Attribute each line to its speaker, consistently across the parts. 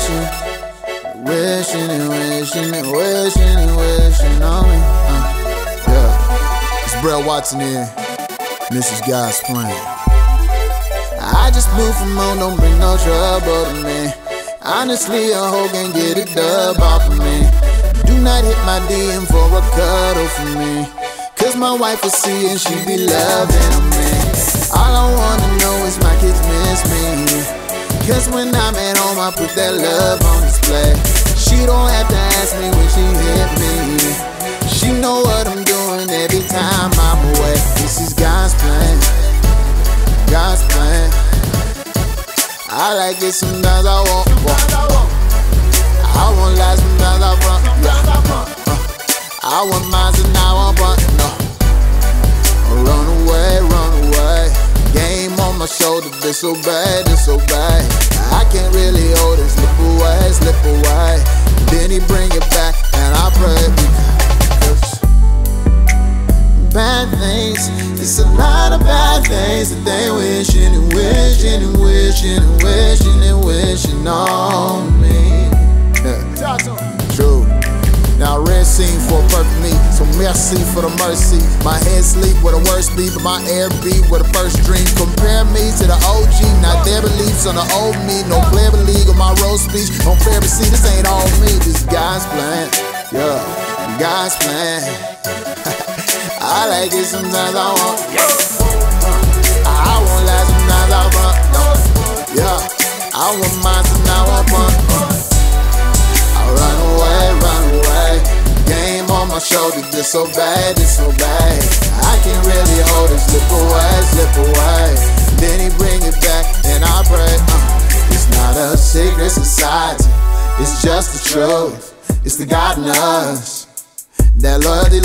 Speaker 1: wishing and wishing and wishing and wishing on me. Yeah, it's Brail Watson here. This is God's plan. I just moved from home, don't bring no trouble to me. Honestly, a hoe can't get a dub off of me. Do not hit my DM for a cuddle for me, cause my wife will see and she be loving on me. All I wanna know is my kids miss me, cause when I'm at home I put that love on display. She don't have to ask me when she hit me. She know what I'm doing every time I'm away. This is God's plan, God's plan. I like it sometimes I won't. I won't lie, sometimes I front. I want mine and I won't front. No, run away. Game on my shoulder, disobey. I can't really hold it, slip away. Then he bring it back and I pray. Bad things, it's a lot of bad things that they wishing and wishing and wishing and wishing and wishing on me. True. Now red scene for a perfect me, so merci for the mercy. My head sleep with a worst beat, but my air beat with a first dream. Compare me to the OG, not their beliefs on the old me. No player league on my road speech. Don't fair to see, this ain't all me. This is God's plan, yeah, God's plan. I like it sometimes I won't. I won't lie, sometimes I want. Yeah, I want mine, sometimes I want fun. I run away. Game on my shoulder, disobey. I can't really hold it, slip away. Then he bring it back and I pray. It's not a secret society, it's just the truth. It's the God in us. That loyalty.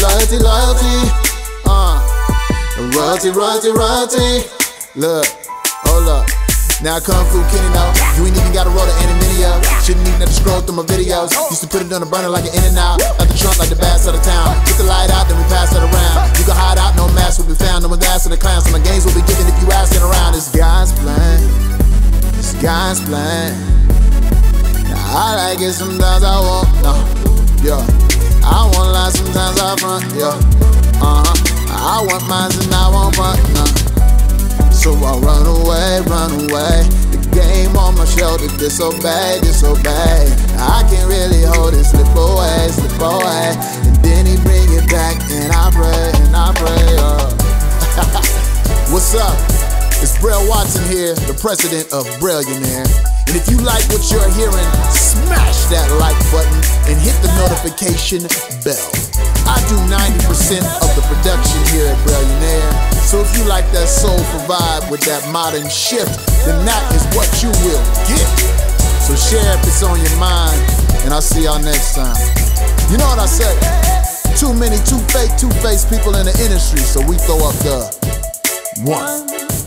Speaker 1: Royalty. Look, hold up. Now Kung Fu Kenny now. You ain't even gotta roll the video. Shouldn't even have to scroll through my videos. Used to put it on the burner like an in and out. Out the trunk like the bass of the town. Get the light out, then we pass it around. You can hide out, no mask will be found. No more gas in the clowns. So my games will be given if you asking around. It's God's plan. It's God's plan. Now, I like it sometimes I won't. No, yeah. I won't lie, sometimes I front. Yeah, I want mine and I won't front. No. So I run away. The game on my shoulder, disobey. I can't really hold it, slip away. And then he bring it back and I pray. What's up? It's Brail Watson here, the president of Braillionaire. And if you like what you're hearing, smash that like button and hit the notification bell. I do 90% of the production here at Braillionaire. So if you like that soulful vibe with that modern shift, then that is what you will get. So share if it's on your mind, and I'll see y'all next time. You know what I say? Too many too fake, two-faced people in the industry, so we throw up the one.